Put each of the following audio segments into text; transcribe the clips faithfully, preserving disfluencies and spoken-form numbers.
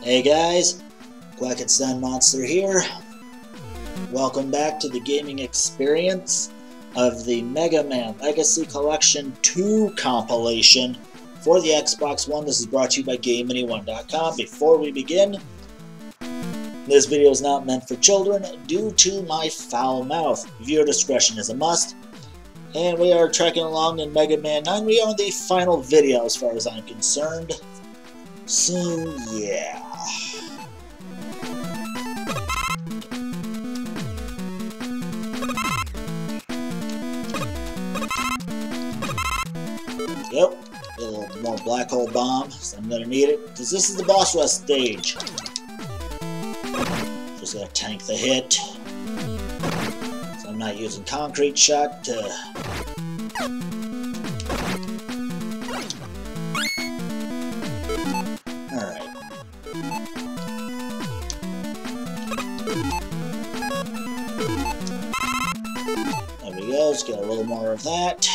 Hey guys, Quackenstein Monster here. Welcome back to the gaming experience of the Mega Man Legacy Collection two compilation for the Xbox One. This is brought to you by Game Anyone dot com. Before we begin, this video is not meant for children due to my foul mouth. Viewer discretion is a must. And we are trekking along in Mega Man nine. We are in the final video as far as I'm concerned. So, yeah. Yep, a little more black hole bomb, so I'm gonna need it, because this is the boss rush stage. Just gotta tank the hit. So I'm not using concrete shot to... Alright. There we go, let's get a little more of that.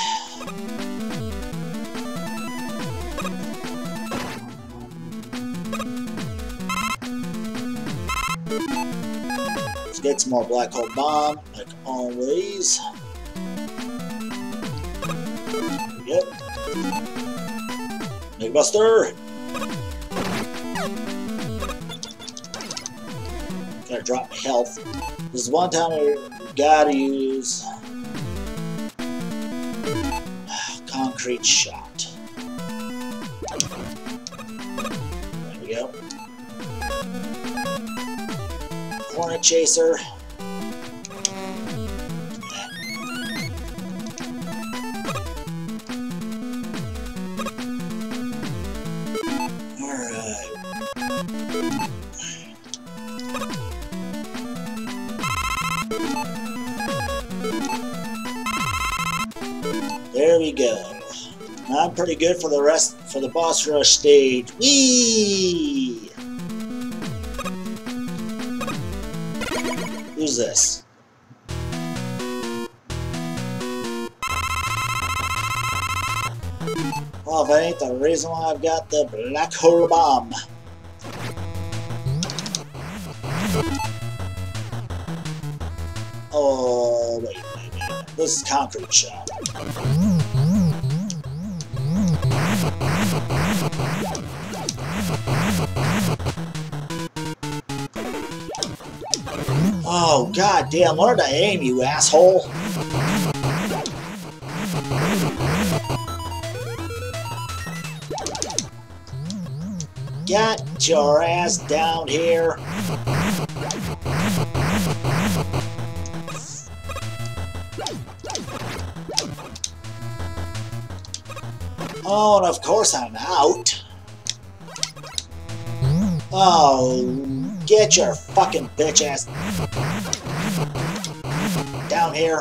Let's get some more black hole bomb, like always. Yep. Mega Buster! Gotta drop my health. This is one time we gotta use concrete shot. There we go. Hornet Chaser. Alright. There we go. I'm pretty good for the rest for the boss rush stage. Whee! Who's this? Well, if it ain't the reason why I've got the black hole bomb. Oh, wait, wait, wait. This is concrete shot. Oh, god damn, learn to aim, you asshole! Get your ass down here! Oh, and of course I'm out! Oh, get your fucking bitch ass down here.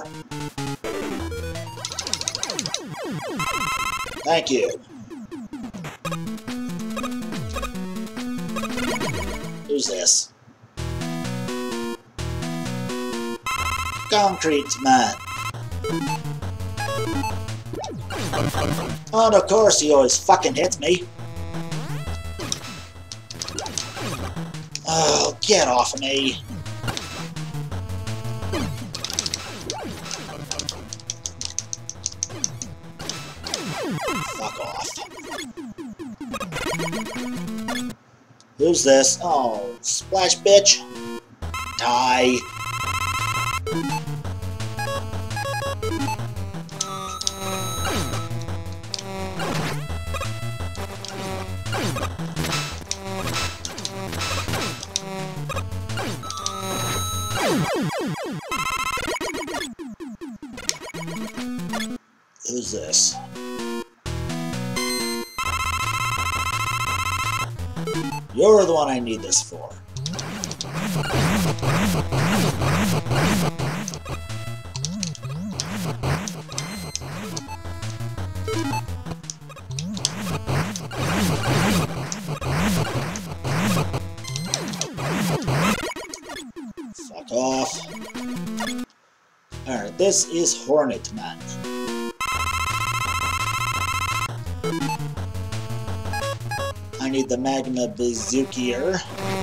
Thank you. Who's this? Concrete Man. Oh, and of course he always fucking hits me. Oh, get off of me. Fuck off. Who's this? Oh, Splash Bitch. Die. Who's this? You're the one I need this for. Fuck off. Alright, this is Hornet Man. I need the Magma Bazookier.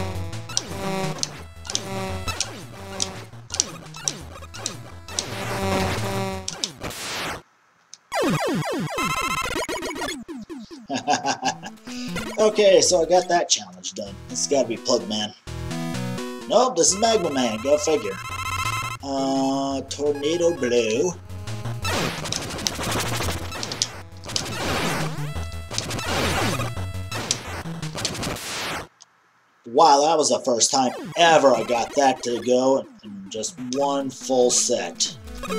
Okay, so I got that challenge done. This has got to be Plugman. Nope, this is Magma Man. Go figure. Uh, Tornado Blue. Wow, that was the first time ever I got that to go in just one full set.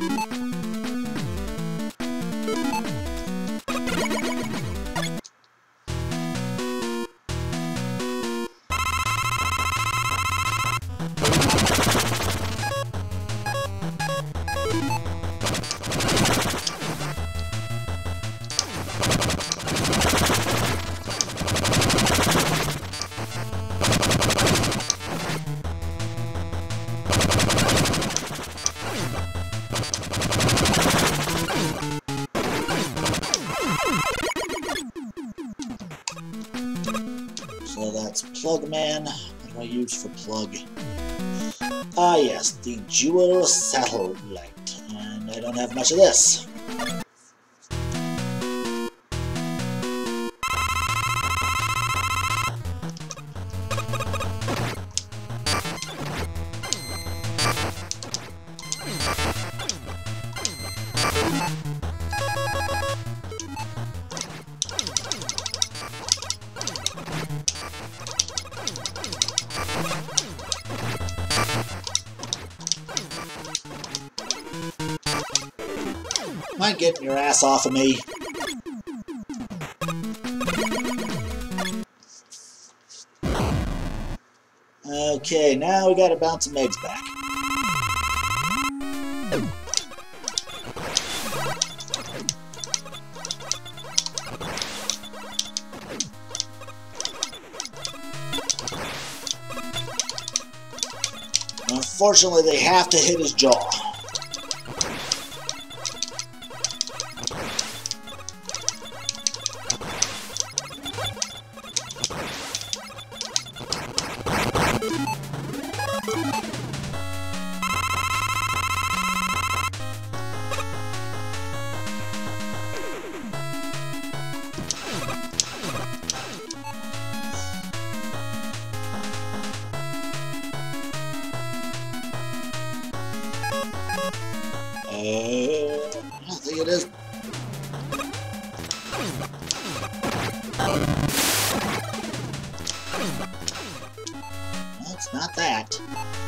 So that's Plugman. What do I use for plug? Ah yes, the Jewel Satellite. And I don't have much of this. Mind getting your ass off of me? Okay, now we gotta bounce some eggs back. Unfortunately, they have to hit his jaw. Uh, I think it is. No, it's not that.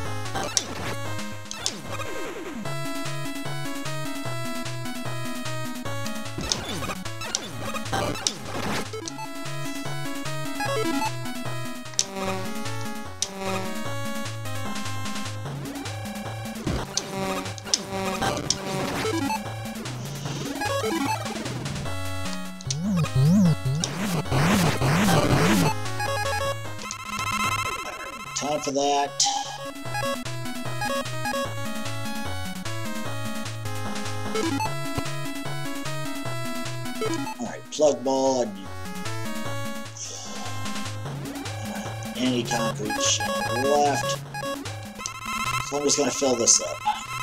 Time for that. Alright, plug ball. And right, any concrete shell left. So I'm just going to fill this up.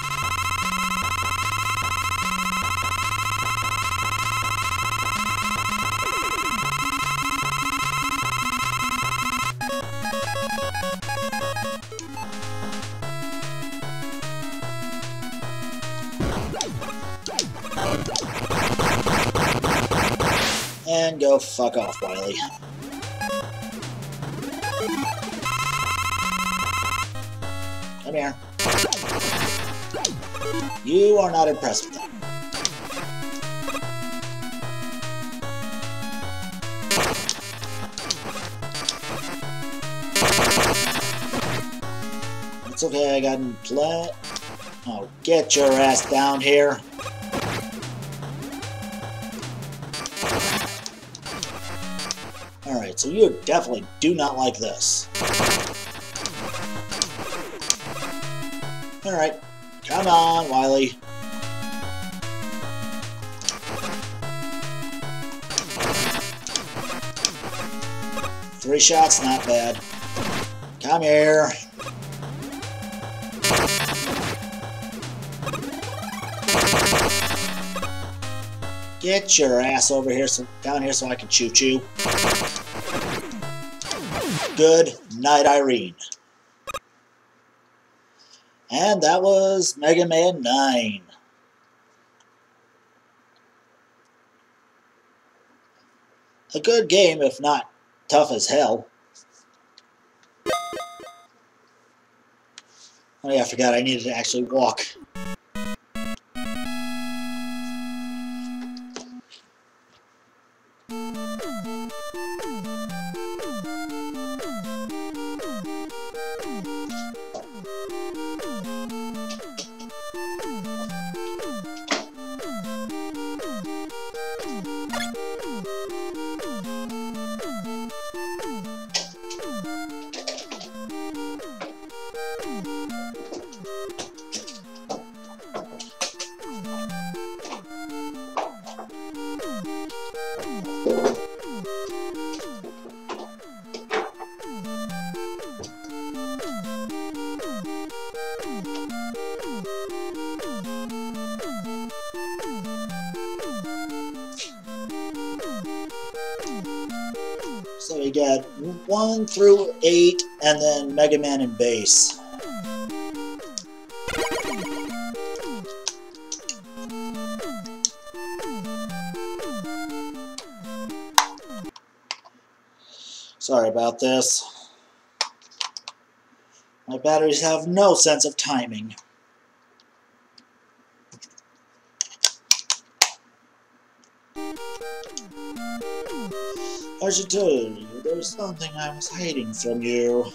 And go fuck off, Wily. Come here. You are not impressed with that. It's okay, I got in play. Oh, get your ass down here. Alright, so you definitely do not like this. Alright, come on, Wily. Three shots, not bad. Come here. Get your ass over here, so down here, so I can shoot you. Good night, Irene. And that was Mega Man nine. A good game, if not tough as hell. Oh yeah, I forgot I needed to actually walk. So we got one through eight, and then Mega Man and Bass. Sorry about this. My batteries have no sense of timing. I should tell you, there's something I was hiding from you.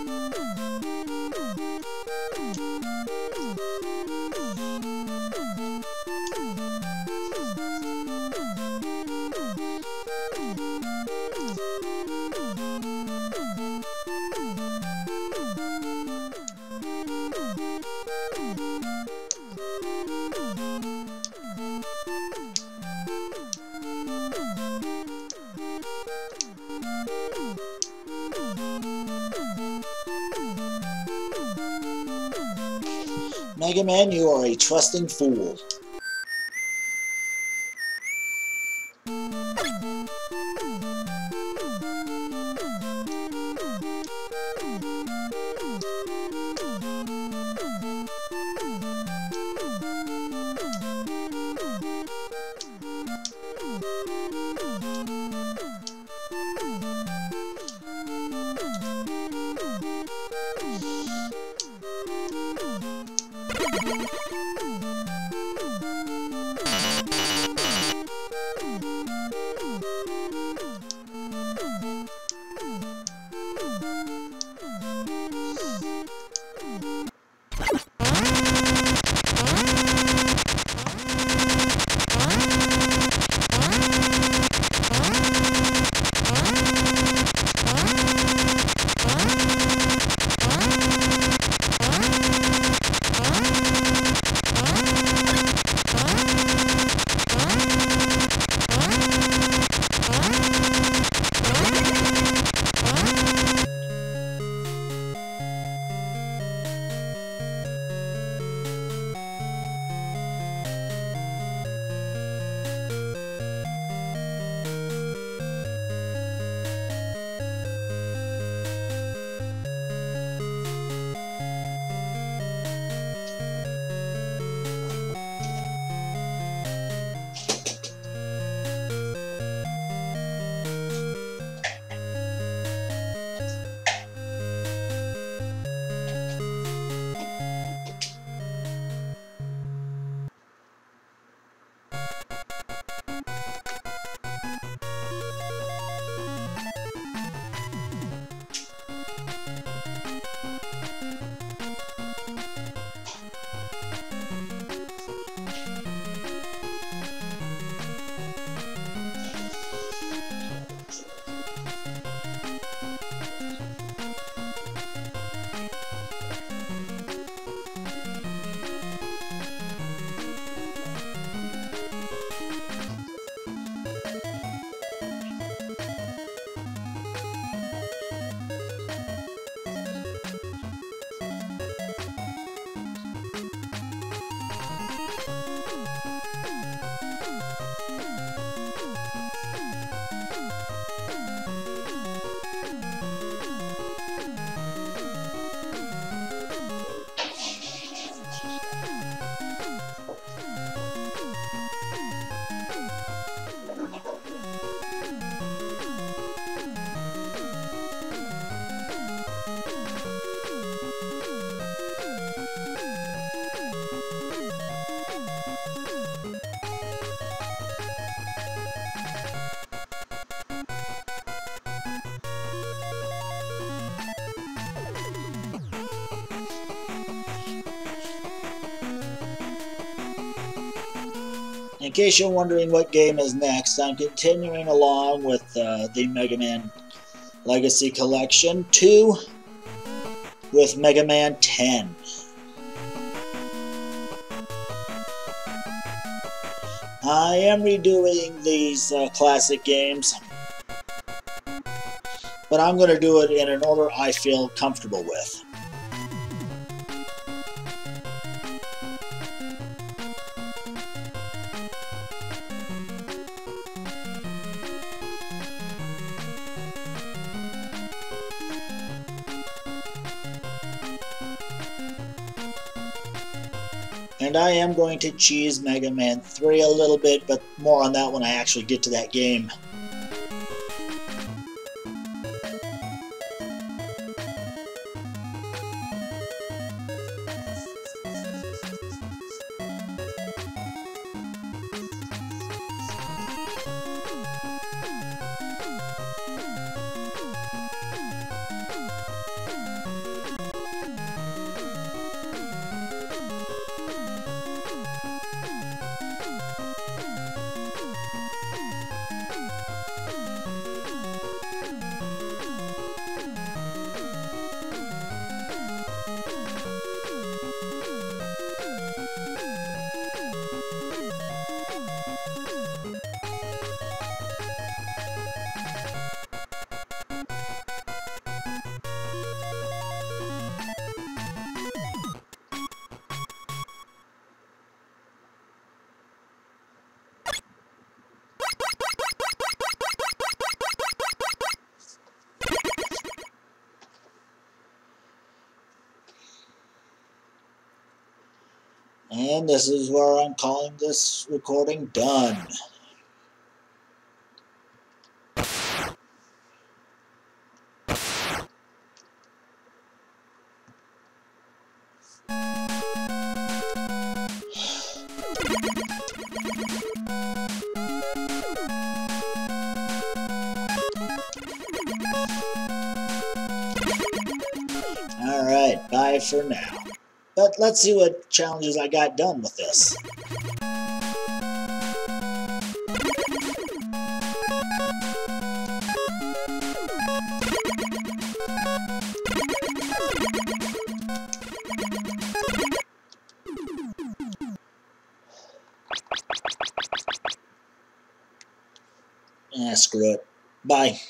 Mega Man, you are a trusting fool. In case you're wondering what game is next, I'm continuing along with uh, the Mega Man Legacy Collection two with Mega Man ten. I am redoing these uh, classic games, but I'm going to do it in an order I feel comfortable with. And I am going to cheese Mega Man three a little bit, but more on that when I actually get to that game. And this is where I'm calling this recording done. Alright, bye for now. But let's see what challenges I got done with this. Eh, screw it. Bye.